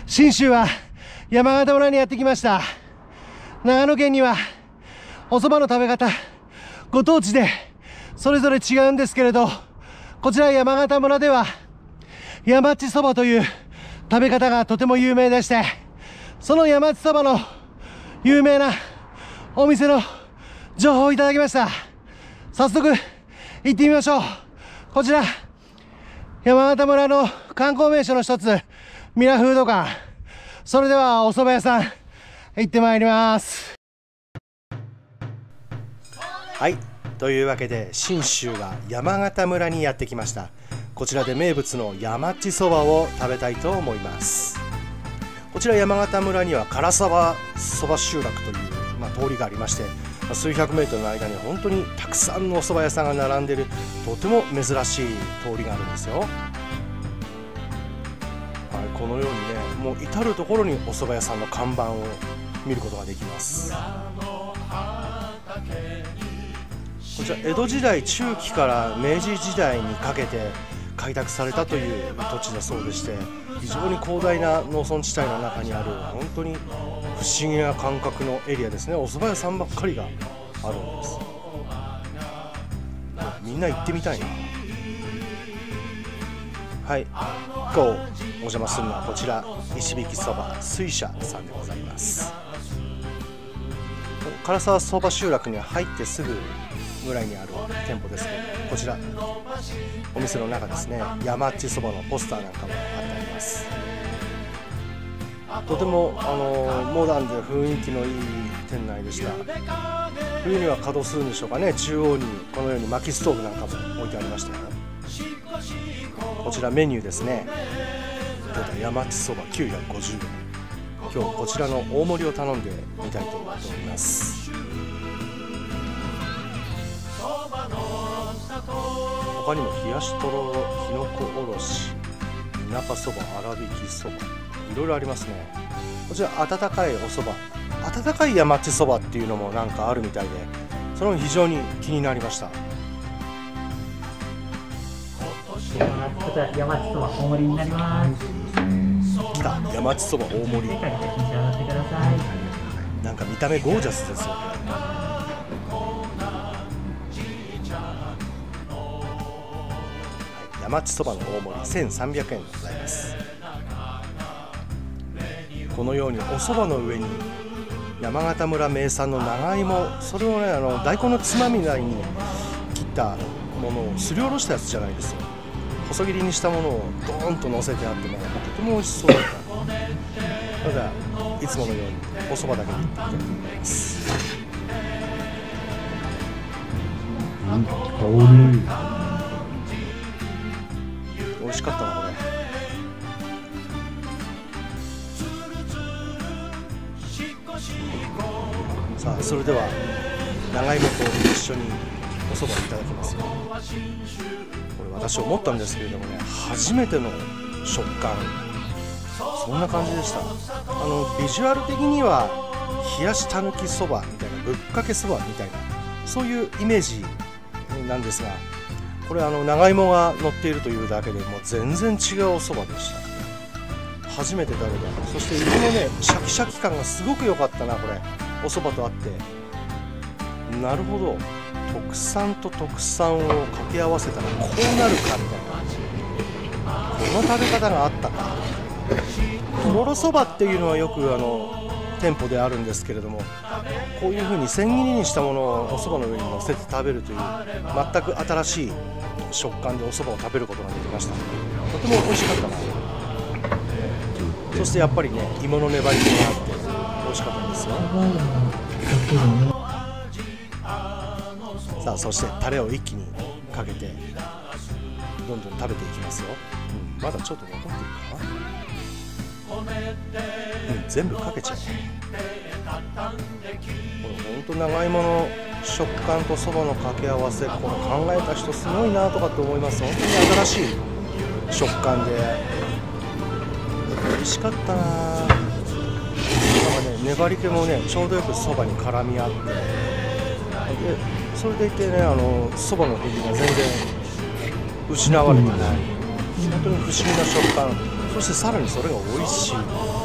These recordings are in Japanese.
信州は山形村にやってきました。長野県にはお蕎麦の食べ方ご当地でそれぞれ違うんですけれど、こちら山形村では山地蕎麦という食べ方がとても有名でして、その山地蕎麦の有名なお店の情報をいただきました。早速行ってみましょう。こちら山形村の観光名所の一つ、ミラフード館。それではお蕎麦屋さん行ってまいります。はい、というわけで信州が山形村にやってきました。こちらで名物の山地そばを食べたいと思います。こちら山形村には唐沢そば集落という、通りがありまして、数百メートルの間に本当にたくさんのお蕎麦屋さんが並んでいる、とても珍しい通りがあるんですよ。はい、このようにね、もう至る所にお蕎麦屋さんの看板を見ることができます。こちら江戸時代中期から明治時代にかけて開拓されたという土地だそうでして、非常に広大な農村地帯の中にある本当に不思議な感覚のエリアですね。お蕎麦屋さんばっかりがあるんです。みんな行ってみたいな。はい、今日お邪魔するのはこちら石引そば水車さんでございます。唐沢そば集落には入ってすぐぐらいにある店舗ですけど、こちらお店の中ですね、山地そばのポスターなんかも貼ってあります。とてもモダンで雰囲気のいい店内でした。冬には稼働するんでしょうかね。中央にこのように薪ストーブなんかも置いてありましたよ。こちらメニューですね。山地そば950円。今日こちらの大盛りを頼んでみたいと思います。他にも冷やしとろろ、きのこおろし、田舎そば、粗挽きそば、いろいろありますね。こちら温かいおそば、温かい山地そばっていうのもなんかあるみたいで、それも非常に気になりました。 こちら山地そば大盛りになります。 来た、山地そば大盛り。なんか見た目ゴージャスですよね。山地そばの大盛り1300円でございます。このようにお蕎麦の上に山形村名産の長芋、それをね大根のつまみなりに切ったものをすりおろしたやつじゃないですよ。細切りにしたものをドーンと乗せてあってね、とても美味しそうだった。ただいつものようにお蕎麦だけでいってみたいと思います。美味しかったなこれ。さあそれでは長芋と一緒にお蕎麦いただきますよ。これ私思ったんですけれどもね、初めての食感、そんな感じでした。ビジュアル的には冷やしたぬきそばみたいな、ぶっかけそばみたいな、そういうイメージなんですが、これ長芋が乗っているというだけでもう全然違うお蕎麦でした。初めて食べた。そして芋のねシャキシャキ感がすごく良かったな。これお蕎麦とあって、なるほど、特産と特産を掛け合わせたらこうなるかみたいな、この食べ方があったか。とろろそばっていうのはよく店舗であるんですけれども、こういう風に千切りにしたものをお蕎麦の上に乗せて食べるという全く新しい食感でお蕎麦を食べることができました。とても美味しかったな。そしてやっぱりね、芋の粘り気があって美味しかったんですよ。さあそしてタレを一気にかけてどんどん食べていきますよ。まだちょっと残っているかな。全部かけちゃう。これほんと長芋の食感とそばの掛け合わせ、この考えた人すごいなとかって思います。本当に新しい食感で美味しかったな。なんかね、粘り気もねちょうどよくそばに絡み合って、でそれでいてね、そばの風味が全然失われてない、本当に不思議な食感。 そしてさらにそれが美味しい。で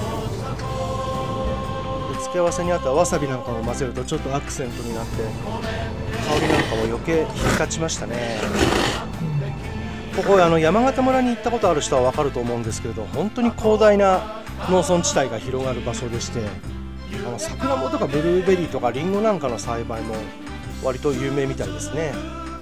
付け合わせにあったわさびなんかも混ぜるとちょっとアクセントになって香りなんかも余計引き立ちましたね。ここ山形村に行ったことある人は分かると思うんですけれど、本当に広大な農村地帯が広がる場所でして、さくらんぼとかブルーベリーとかリンゴなんかの栽培も割と有名みたいですね。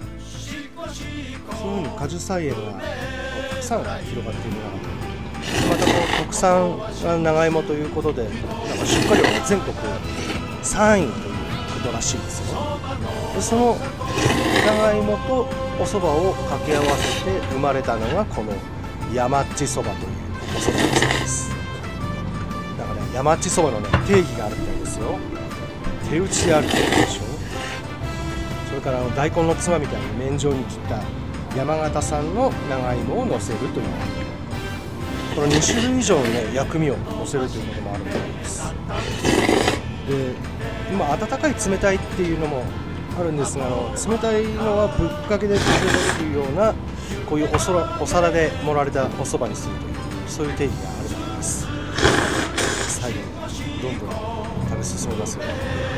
そういうふうに果樹菜園がたくさん広がっている中で、またこう特産長芋ということで、なんか出荷量が全国3位ということらしいですよ。でその長芋とお蕎麦を掛け合わせて生まれたのがこの山っちそばというお蕎麦だそうです。だからね、山っちそばのね定義があるみたいですよ。手打ちであるというでしょ。それから大根のつまみたいに麺状に切った山形産の長芋を乗せるという、この2種類以上のね薬味を乗せるということもあるみたいです。で今温かい冷たいっていうのもあるんですが、冷たいのはぶっかけで食べれるようなこういうお皿で盛られたお蕎麦にするという、そういう定義があるみたいです。最後にどんどん食べ進めますよね。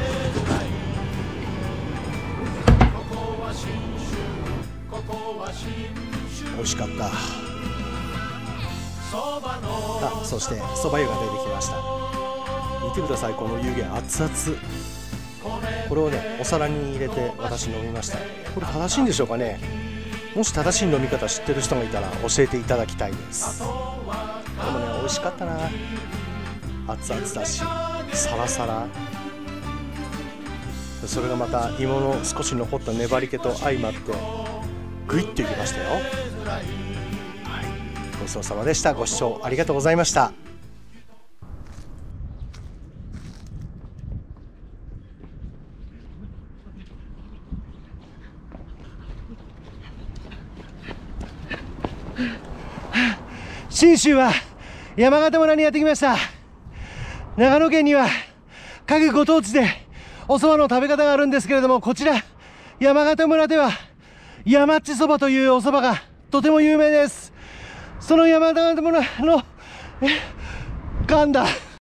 美味しかった。そして蕎麦湯が出てきました。見てください、この湯気熱々。これをねお皿に入れて私飲みました。これ正しいんでしょうかね。もし正しい飲み方知ってる人がいたら教えていただきたいです。でもね美味しかったな。熱々だしサラサラ、それがまた芋の少し残った粘り気と相まってグイッといきましたよ。はい、ごちそうさまでした。ご視聴ありがとうございました。 信州は山形村にやってきました。長野県には各ご当地でお蕎麦の食べ方があるんですけれども、こちら山形村では山っちそばというお蕎麦がとても有名です。その山形村の噛んだ